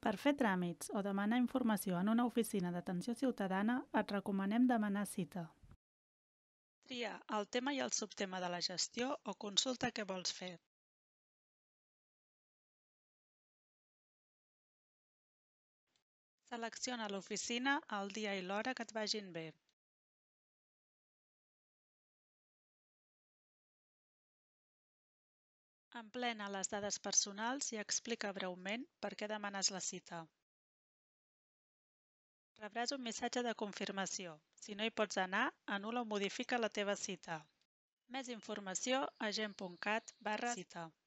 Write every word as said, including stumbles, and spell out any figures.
Per fer tràmits o demanar informació en una oficina d'atenció ciutadana, et recomanem demanar cita. Tria el tema i el subtema de la gestió o consulta què vols fer. Selecciona l'oficina, el dia i l'hora que et vagin bé. Emplena les dades personals i explica breument per què demanes la cita. Rebràs un missatge de confirmació. Si no hi pots anar, anul·la o modifica la teva cita. Més informació a gent punt cat barra cita.